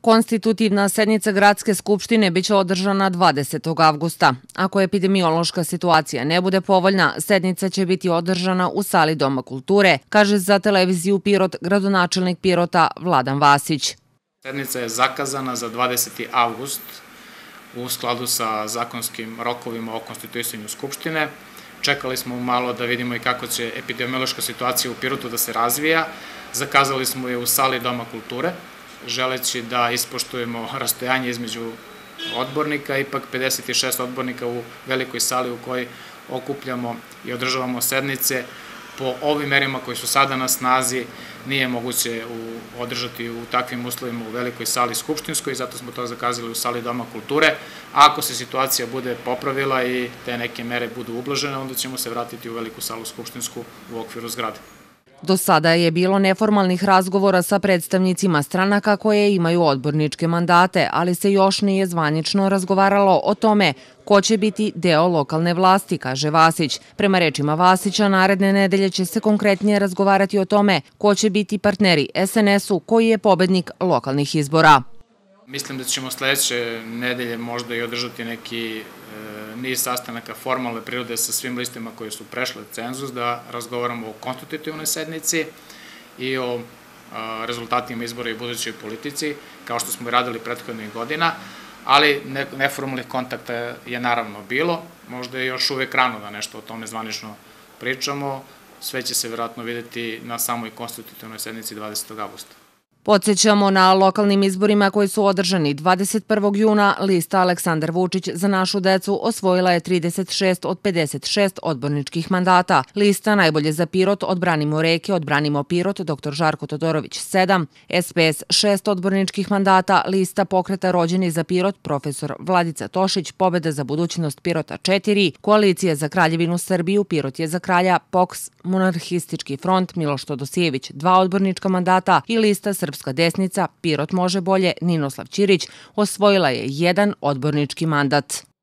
Konstitutivna sednica Gradske skupštine biće održana 20. avgusta. Ako epidemiološka situacija ne bude povoljna, sednica će biti održana u sali Doma kulture, kaže za televiziju Pirot gradonačelnik Pirota Vladan Vasić. Sednica je zakazana za 20. avgust u skladu sa zakonskim rokovima o konstituisanju Skupštine. Čekali smo malo da vidimo i kako će epidemiološka situacija u Pirotu da se razvija. Zakazali smo je u sali Doma kulture, želeći da ispoštujemo rastojanje između odbornika, ipak 56 odbornika u velikoj sali u kojoj okupljamo i održavamo sednice. Po ovim merima koji su sada na snazi nije moguće održati u takvim uslovima u velikoj sali skupštinskoj, zato smo to zakazali u sali Doma kulture. A ako se situacija bude popravila i te neke mere budu ublažene, onda ćemo se vratiti u veliku salu skupštinsku u okviru zgrade. Do sada je bilo neformalnih razgovora sa predstavnicima stranaka koje imaju odborničke mandate, ali se još nije zvanično razgovaralo o tome ko će biti deo lokalne vlasti, kaže Vasić. Prema rečima Vasića, naredne nedelje će se konkretnije razgovarati o tome ko će biti partneri SNS-u koji je pobednik lokalnih izbora. Mislim da ćemo sledeće nedelje možda i održati neki niz sastanaka formalne prirode sa svim listima koje su prešle cenzus, da razgovaramo o konstitutivnoj sednici i o rezultatima izbora i budućoj politici, kao što smo i radili prethodnih godina, ali neformalnih kontakta je naravno bilo. Možda je još uvek rano da nešto o tome zvanično pričamo. Sve će se vjerojatno videti na samoj konstitutivnoj sednici 20. avgusta. Podsjećamo, na lokalnim izborima koji su održani 21. juna, lista Aleksandar Vučić za našu decu osvojila je 36 od 56 odborničkih mandata. Lista Najbolje za Pirot Odbranimo reke, Odbranimo Pirot, dr. Žarko Todorović 7, SPS 6 odborničkih mandata, lista Pokreta Rođeni za Pirot, profesor Vladica Tošić, Pobeda za budućnost Pirota 4, Koalicija za Kraljevinu Srbiju, Pirot je za kralja, POKS, Monarhistički front, Miloš Todosijević 2 odbornička mandata i lista Srpska desnica, Pirot može bolje, Ninoslav Ćirić, osvojila je 1 odbornički mandat.